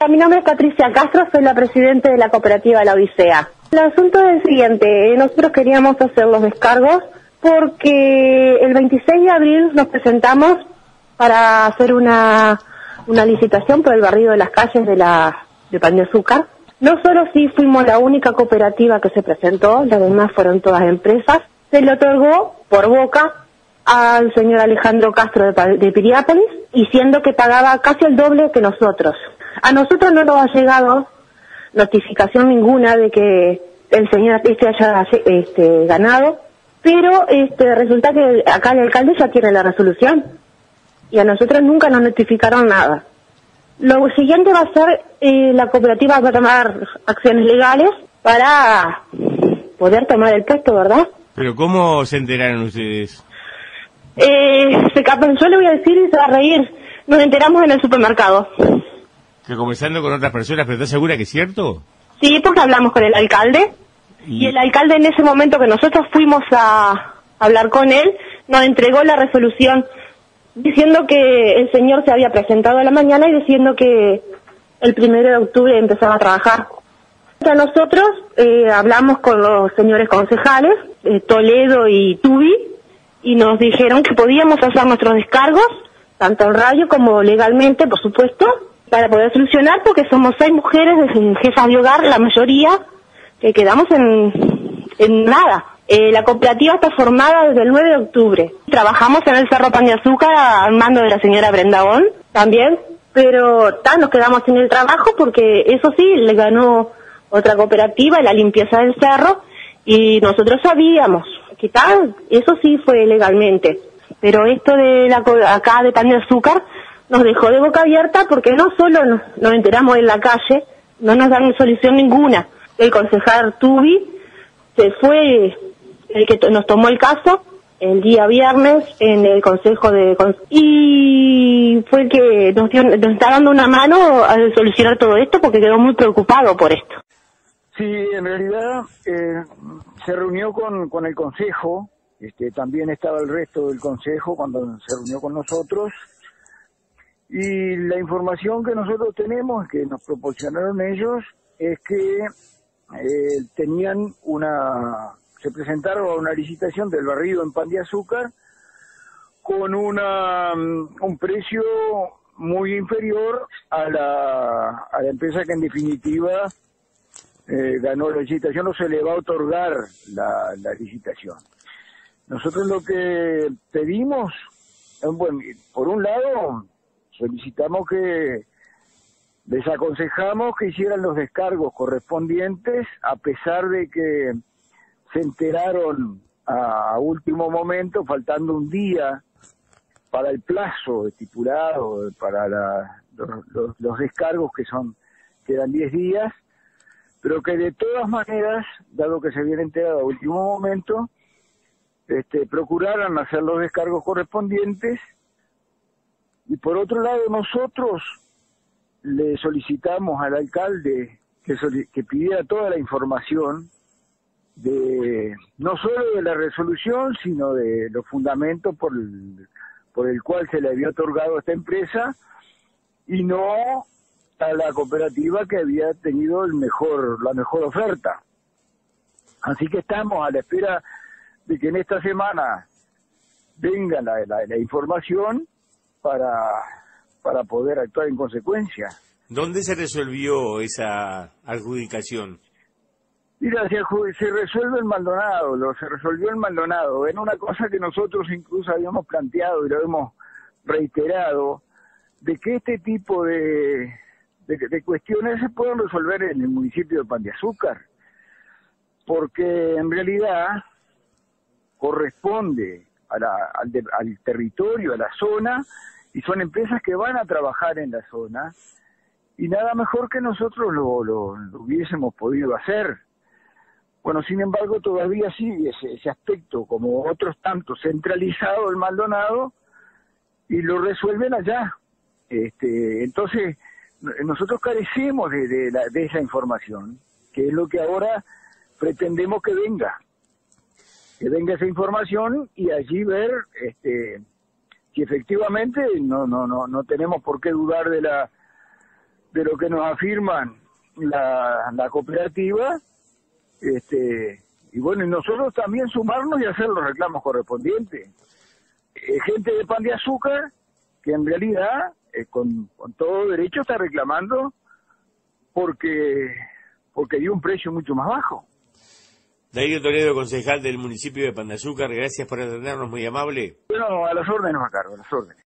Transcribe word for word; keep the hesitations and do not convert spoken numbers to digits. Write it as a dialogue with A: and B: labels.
A: Mi nombre es Patricia Castro, soy la presidenta de la cooperativa La Odisea. El asunto es el siguiente, nosotros queríamos hacer los descargos porque el veintiséis de abril nos presentamos para hacer una, una licitación por el barrido de las calles de la de Pan de Azúcar. Nosotros sí fuimos la única cooperativa que se presentó, las demás fueron todas empresas. Se le otorgó por boca al señor Alejandro Castro de, de Piriápolis, diciendo que pagaba casi el doble que nosotros. A nosotros no nos ha llegado notificación ninguna de que el señor este haya este, ganado, pero este resulta que acá el alcalde ya tiene la resolución y a nosotros nunca nos notificaron nada. Lo siguiente va a ser, eh, la cooperativa va a tomar acciones legales para poder tomar el puesto, ¿verdad?
B: ¿Pero cómo se enteraron ustedes?
A: Eh, se capan, yo le voy a decir y se va a reír. Nos enteramos en el supermercado.
B: ¿Que conversando con otras personas, pero estás segura que es cierto?
A: Sí, porque hablamos con el alcalde. Y... y el alcalde en ese momento que nosotros fuimos a hablar con él, nos entregó la resolución diciendo que el señor se había presentado a la mañana y diciendo que el primero de octubre empezaba a trabajar. A nosotros eh, hablamos con los señores concejales, eh, Toledo y Tubi, y nos dijeron que podíamos hacer nuestros descargos, tanto en radio como legalmente, por supuesto, para poder solucionar, porque somos seis mujeres, jefas de hogar, la mayoría, que quedamos en, en nada. Eh, la cooperativa está formada desde el nueve de octubre. Trabajamos en el Cerro Pan de Azúcar al mando de la señora Brenda Bon, también, pero ta, nos quedamos sin el trabajo porque eso sí, le ganó otra cooperativa, la limpieza del cerro, y nosotros sabíamos que tal, eso sí fue legalmente, pero esto de la acá de Pan de Azúcar nos dejó de boca abierta porque no solo nos, nos enteramos en la calle, no nos dan solución ninguna. El concejal Tubi se fue, el que to, nos tomó el caso el día viernes en el consejo de y fue el que nos, dio, nos está dando una mano a solucionar todo esto porque quedó muy preocupado por esto.
C: Sí, en realidad eh, se reunió con, con el consejo, este, también estaba el resto del consejo cuando se reunió con nosotros, y la información que nosotros tenemos, que nos proporcionaron ellos, es que eh, tenían una, se presentaron a una licitación del barrido en Pan de Azúcar con una un precio muy inferior a la, a la empresa que en definitiva Eh, ganó la licitación, o se le va a otorgar la, la licitación. Nosotros lo que pedimos, eh, bueno, por un lado, solicitamos que les aconsejamos que hicieran los descargos correspondientes, a pesar de que se enteraron a, a último momento, faltando un día para el plazo estipulado, para la, los, los, los descargos que son, quedan diez días, pero que de todas maneras, dado que se habían enterado a último momento, este, procuraran hacer los descargos correspondientes. Y por otro lado, nosotros le solicitamos al alcalde que, que pidiera toda la información, de no solo de la resolución, sino de los fundamentos por el, por el cual se le había otorgado a esta empresa, y no a la cooperativa que había tenido el mejor la mejor oferta. Así que estamos a la espera de que en esta semana venga la, la, la información para, para poder actuar en consecuencia.
B: ¿Dónde se resolvió esa adjudicación?
C: Mira, se, se resuelve en Maldonado, lo, se resolvió en Maldonado. Era una cosa que nosotros incluso habíamos planteado y lo hemos reiterado, de que este tipo de De, de cuestiones se pueden resolver en el municipio de Pan de Azúcar, porque en realidad corresponde a la, al, de, al territorio, a la zona, y son empresas que van a trabajar en la zona, y nada mejor que nosotros lo, lo, lo hubiésemos podido hacer. Bueno, sin embargo, todavía sigue ese, ese aspecto, como otros tantos, centralizado el Maldonado, y lo resuelven allá. Este, entonces, nosotros carecemos de, de, la, de esa información, que es lo que ahora pretendemos que venga, que venga esa información y allí ver este, si efectivamente no no no no tenemos por qué dudar de la de lo que nos afirman la, la cooperativa, este, y bueno, y nosotros también sumarnos y hacer los reclamos correspondientes. Eh, gente de Pan de Azúcar, que en realidad, eh, con, con todo derecho, está reclamando porque, porque dio un precio mucho más bajo.
B: Darío Toledo, concejal del municipio de Pan de Azúcar, gracias por atendernos, muy amable.
C: Bueno, a las órdenes, Macardo, a las órdenes.